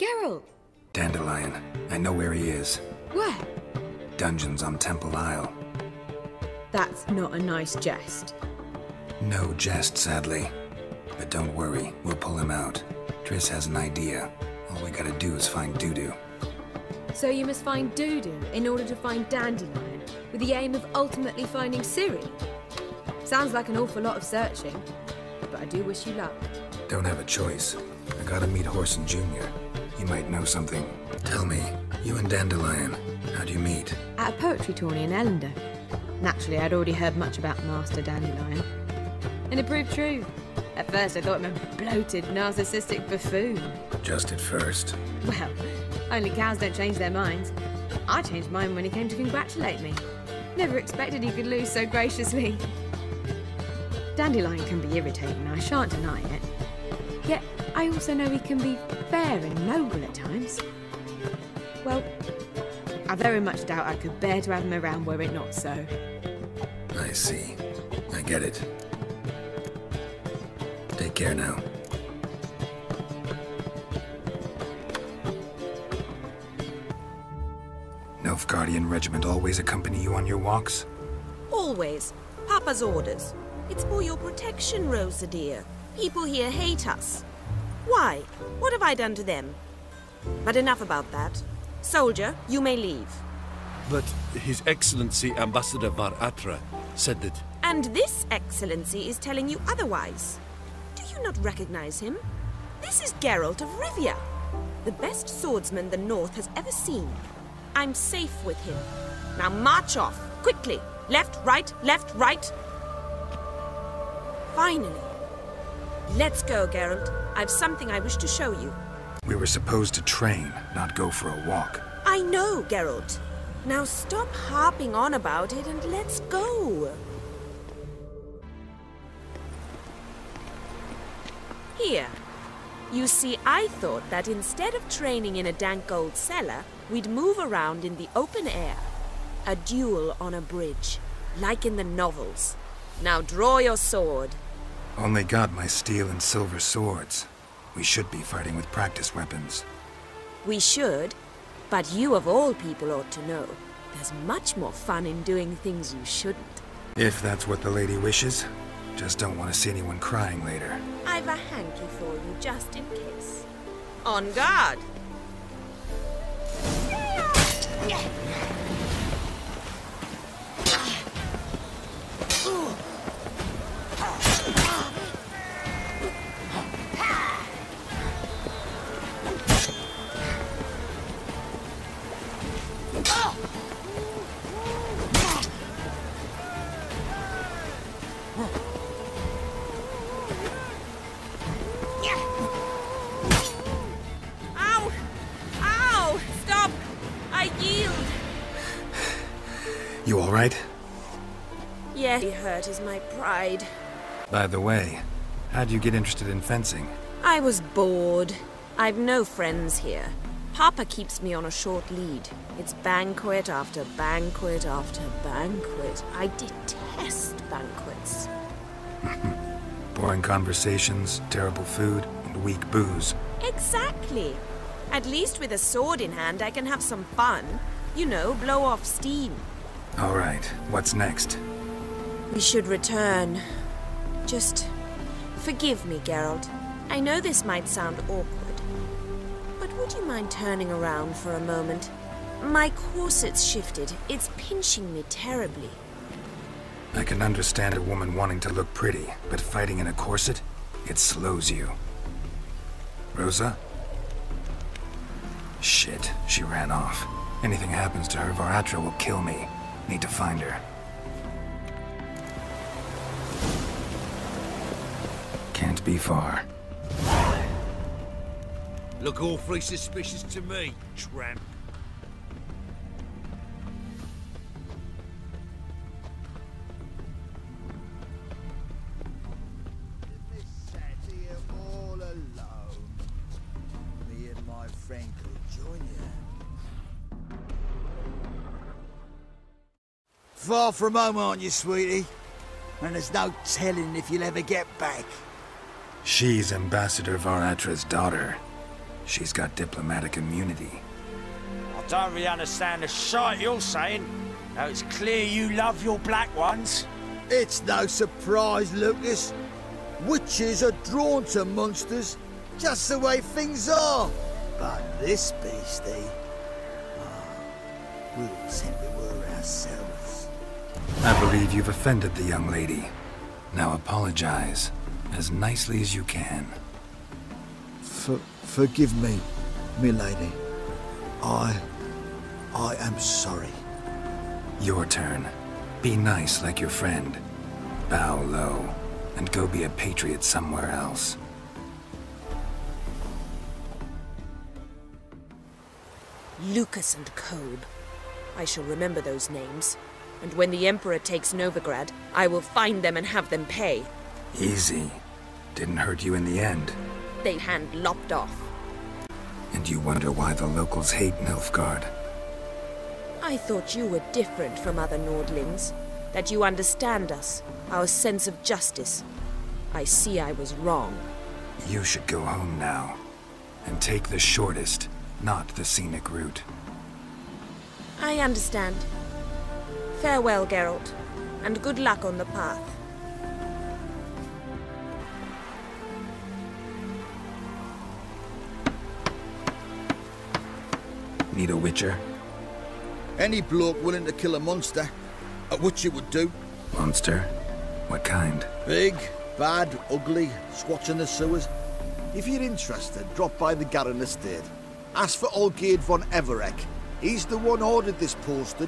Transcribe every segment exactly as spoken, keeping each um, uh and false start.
Geralt! Dandelion. I know where he is. Where? Dungeons on Temple Isle. That's not a nice jest. No jest, sadly. But don't worry, we'll pull him out. Triss has an idea. All we gotta do is find Dudu. So you must find Dudu in order to find Dandelion, with the aim of ultimately finding Ciri? Sounds like an awful lot of searching, but I do wish you luck. Don't have a choice. I gotta meet Horson Junior He might know something. Tell me, you and Dandelion, how'd you meet? At a poetry tourney in Ellender. Naturally, I'd already heard much about Master Dandelion. And it proved true. At first, I thought him a bloated, narcissistic buffoon. Just at first. Well, only cows don't change their minds. I changed mine when he came to congratulate me. Never expected he could lose so graciously. Dandelion can be irritating, I shan't deny it. Yet, I also know he can be fair and noble at times. Well, I very much doubt I could bear to have him around were it not so. I see. I get it. Take care now. Nilfgaardian regiment always accompany you on your walks? Always. Papa's orders. It's for your protection, Rosa dear. People here hate us. Why? What have I done to them? But enough about that. Soldier, you may leave. But His Excellency Ambassador Var Atra said that... And this Excellency is telling you otherwise. Do you not recognize him? This is Geralt of Rivia, the best swordsman the North has ever seen. I'm safe with him. Now march off, quickly. Left, right, left, right. Finally. Let's go, Geralt. I've something I wish to show you. We were supposed to train, not go for a walk. I know, Geralt. Now stop harping on about it and let's go. Here. You see, I thought that instead of training in a dank old cellar, we'd move around in the open air. A duel on a bridge, like in the novels. Now draw your sword. Only got my steel and silver swords. We should be fighting with practice weapons. We should, but you of all people ought to know. There's much more fun in doing things you shouldn't. If that's what the lady wishes. Just don't want to see anyone crying later. I've a hanky for you, just in case. On guard! You all right? Yeah, he hurt is my pride. By the way, how'd you get interested in fencing? I was bored. I've no friends here. Papa keeps me on a short lead. It's banquet after banquet after banquet. I detest banquets. Boring conversations, terrible food, and weak booze. Exactly. At least with a sword in hand, I can have some fun. You know, blow off steam. All right, what's next? We should return. Just forgive me, Geralt. I know this might sound awkward, but would you mind turning around for a moment? My corset's shifted. It's pinching me terribly. I can understand a woman wanting to look pretty, but fighting in a corset, it slows you. Rosa? Shit, she ran off. Anything happens to her, Var Atra will kill me. Need to find her. Can't be far. Look awfully suspicious to me, tramp. All alone. Me and my friend could join you. Far from home, aren't you, sweetie? And there's no telling if you'll ever get back. She's Ambassador Var Atra's daughter. She's got diplomatic immunity. I don't really understand the shite you're saying. Now it's clear you love your black ones. It's no surprise, Lucas. Witches are drawn to monsters, just the way things are. But this beastie, oh, we'll simply were ourselves. I believe you've offended the young lady. Now apologize, as nicely as you can. For, forgive me, milady. I... I am sorry. Your turn. Be nice like your friend. Bow low, and go be a patriot somewhere else. Lucas and Kolb. I shall remember those names. And when the Emperor takes Novigrad, I will find them and have them pay. Easy. Didn't hurt you in the end. They hand lopped off. And you wonder why the locals hate Nilfgaard. I thought you were different from other Nordlings. That you understand us, our sense of justice. I see I was wrong. You should go home now. And take the shortest, not the scenic route. I understand. Farewell, Geralt, and good luck on the path. Need a witcher? Any bloke willing to kill a monster, a witcher would do. Monster? What kind? Big, bad, ugly, squatching the sewers. If you're interested, drop by the Garren estate. Ask for Olgierd von Everek. He's the one ordered this posted.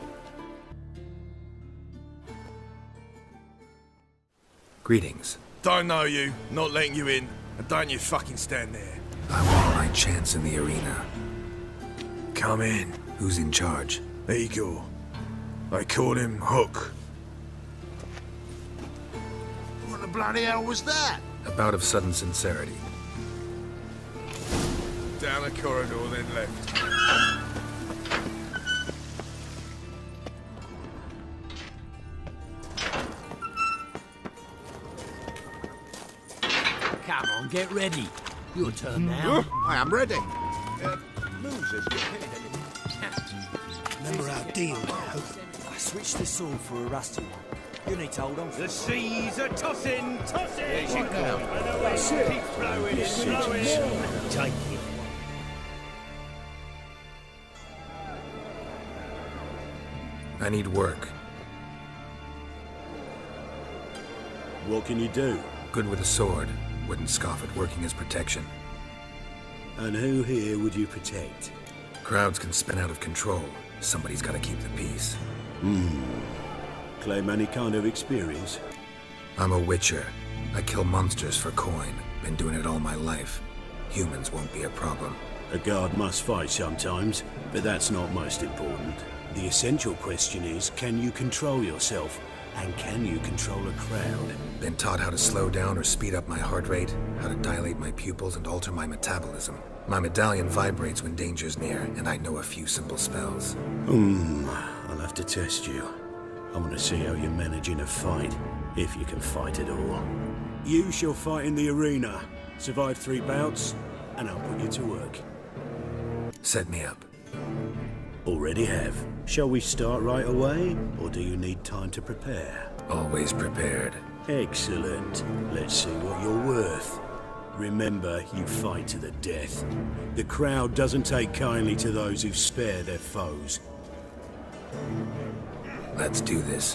Greetings. Don't know you, not letting you in, and don't you fucking stand there. I want my chance in the arena. Come in. Who's in charge? Igor. They call him Hook. What the bloody hell was that? A bout of sudden sincerity. Down the corridor, then left. Come on, get ready. Your turn now. I am ready. Uh, losers, Remember our deal now? I switched this all for a rusty one. You need to hold on for The it. seas are tossing, tossing. Yes, you Right go. now. And the waves keep flowing, flowing. Take it. I need work. What can you do? Good with a sword. Wouldn't scoff at working as protection. And who here would you protect? Crowds can spin out of control. Somebody's got to keep the peace. Hmm. Claim any kind of experience? I'm a witcher. I kill monsters for coin. Been doing it all my life. Humans won't be a problem. A guard must fight sometimes, but that's not most important. The essential question is, can you control yourself? And can you control a crowd? Been taught how to slow down or speed up my heart rate, how to dilate my pupils and alter my metabolism. My medallion vibrates when danger's near, and I know a few simple spells. Hmm, I'll have to test you. I want to see how you manage in a fight, if you can fight at all. You shall fight in the arena, survive three bouts, and I'll put you to work. Set me up. Already have. Shall we start right away, or do you need time to prepare? Always prepared. Excellent. Let's see what you're worth. Remember, you fight to the death. The crowd doesn't take kindly to those who spare their foes. Let's do this.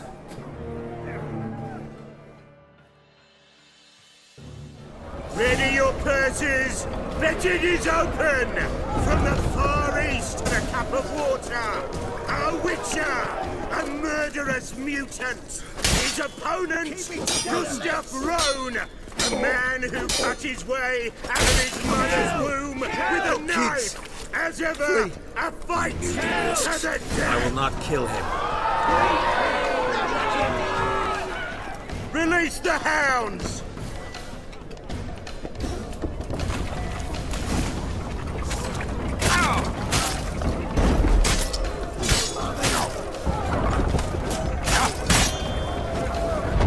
Ready your purses! Betting is open! From the far east to the cup of water, a witcher, a murderous mutant. His opponent, Gustav Rohn, a man who cut his way out of his mother's womb with a knife. As ever, a fight to the death! I will not kill him. Release the hounds!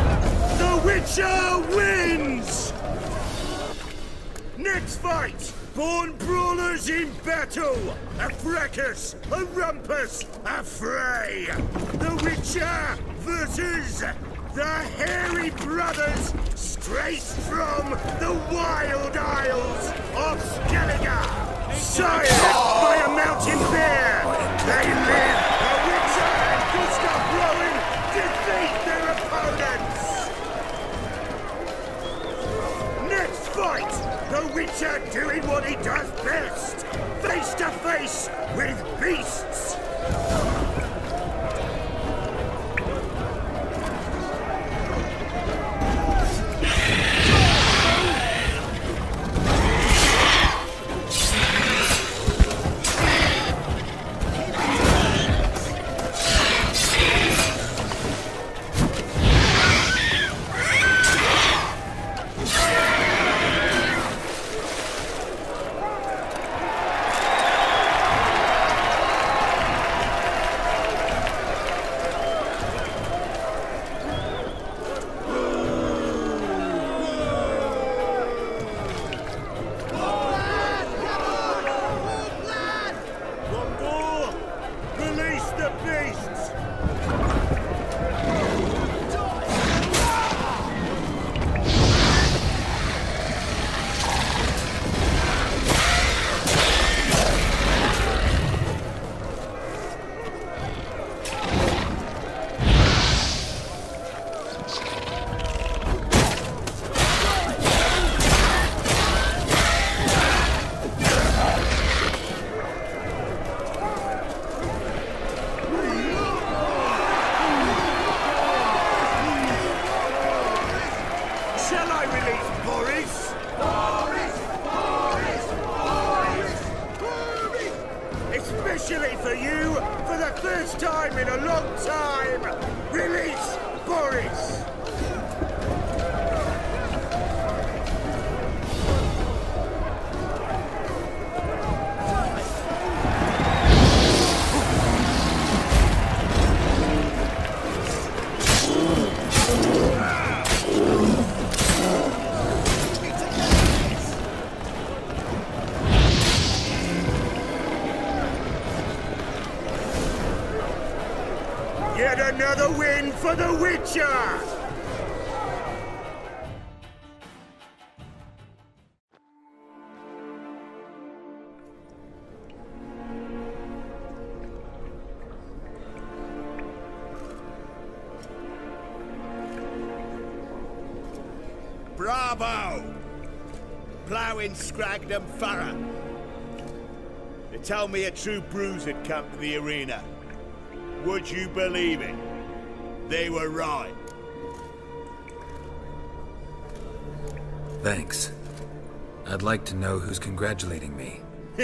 The Witcher wins! Next fight, Born brawlers in battle! A fracas! A rumpus! A fray! The Witcher versus the Hairy Brothers, straight from the Wild Isles of Skellige! Sired by a mountain bear! They live! The Witcher and Gustav Rowan defeat their opponents! Next fight! The Witcher doing what he does best! Face to face with beasts! Another win for the Witcher! Bravo! Ploughing Scragdom Thorough. They told me a true bruise had come to the arena. Would you believe it? They were right. Thanks. I'd like to know who's congratulating me.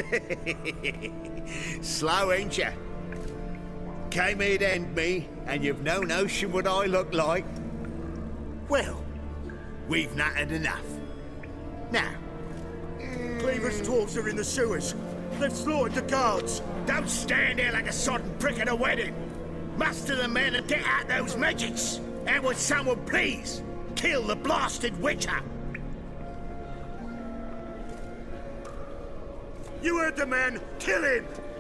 Slow, ain't ya? Came here to end me, and you've no notion what I look like? Well, we've nattered enough. Now... Cleaver's dwarves are in the sewers. They've slaughtered the guards. Don't stand there like a sodden prick at a wedding. Muster the men and get out those midgets. And would someone please kill the blasted Witcher? You heard the man. Kill him!